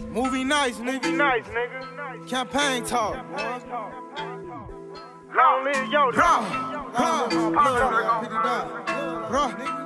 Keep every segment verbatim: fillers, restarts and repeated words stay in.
Movie nice, nigga. Movie nice, nigga. Campaign talk. Long live Yoda. Bruh, bruh, pick it up. Bruh.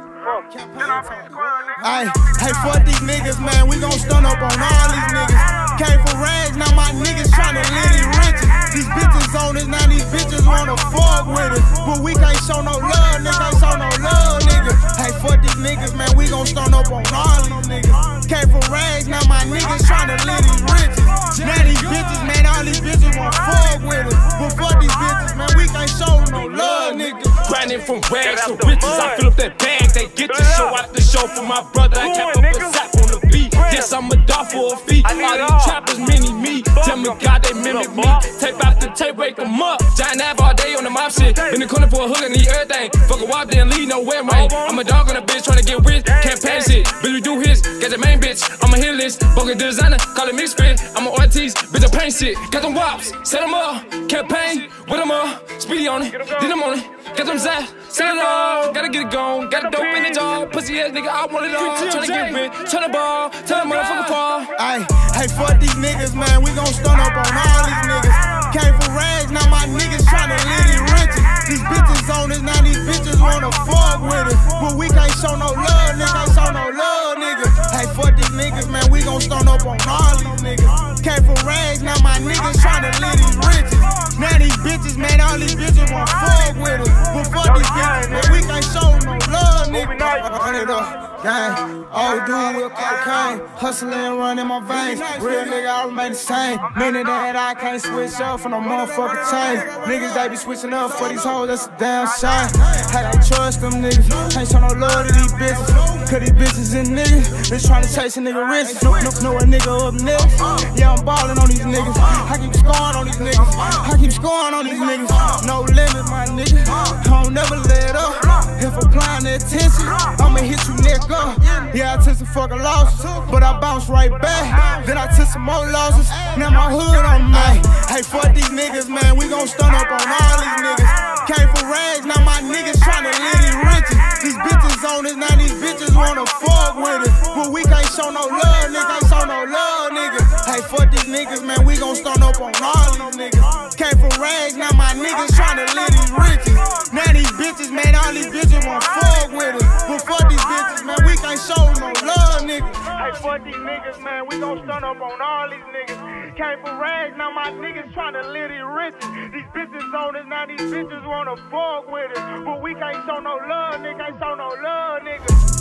Ay, hey, fuck these niggas, man. We gon' stun up on all these niggas. Came for rags, now my niggas tryna live these riches. These bitches on us, now these bitches wanna fuck with us. But we can't show no love, nigga. Can't show no love, nigga. Hey, fuck these niggas, man. We gon' stun up on all these niggas. Came for rags, now my niggas tryna live these riches. Now these bitches, man, all these bitches wanna fuck with us. But fuck these bitches, man. We can't show no love, nigga. Grinding from rags to riches, I fill up that bag, they get the show out the show for my brother. I kept up a zap on the beat. Yes, I'm a dog for a feet. All these trappers mini me. Tell me God they mimic me. Tape out the tape, wake them up. Giant Av all day on the mob shit. In the corner for a hook and need everything. Fuck a wop, then leave nowhere, man. I'm a dog on a bitch trying to get rich. Campaign shit, bitch we do his. Got the main bitch, I'm a hit list. Bogus designer, call it mixed fit. I'm a Ortiz, bitch I paint shit. Got them wops, set them up. Campaign, with them up. Speedy on it, then I'm on it. Got them zap, set it all. Gotta get it gone, got a dope in the jar. Pussy ass nigga, I want it all. Tryna get rich, turn the ball, tell the motherfucker fall. Ay, hey, fuck these niggas, man. We gon' stun up on all these niggas. Came for rags, now my niggas tryna live these riches. These bitches on us, now these bitches wanna fuck with us. But we can't show no love, nigga. Can't show no love, nigga. Hey, fuck these niggas, man. We gon' stun up on all these niggas. Came for rags, now my niggas tryna live these riches. Now these bitches, man, all these bitches wanna fuck with us. But fuck these bitches, man. We can't show no love, nigga. Run it up, gang. All we do with cocaine, hustling, running my veins. Real nigga, I remain the same. Meaning that I can't switch up for no motherfucking change. Niggas, they be switching up for these hoes, that's a damn shame. Hey, I trust them niggas, ain't show no love to these bitches. Cause these bitches and niggas, they tryna chase a nigga rich. Know, know, know a nigga up next. Yeah, I'm ballin' on these niggas. I keep scoring on these niggas. I keep scoring on these niggas. No limit, my nigga. I don't never let up. If applying the attention, I'ma hit you neck up. Yeah, I took some fucking losses, but I bounced right back. Then I took some more losses. Now my hood on me. Hey, fuck these niggas, man. We gon' stun up on all these niggas. Came for rags, now my niggas tryna live these riches. These bitches on us, now these bitches wanna fuck with us. But we can't show no love, nigga. Can't show no love, nigga. Hey, fuck these niggas, man. We gon' stun up on all these niggas. Came for rags, now my niggas tryna live these riches. Now these bitches, man, all these bitches wanna fuck with us. But fuck these bitches, man. We can't show no love, nigga. Hey, fuck these niggas, man. We gon' stun up on all these niggas. Came for rags, now my niggas tryna live these riches. These bitches on us, now these bitches wanna fuck with us. But we can't show no love, nigga. Can't show no love, nigga.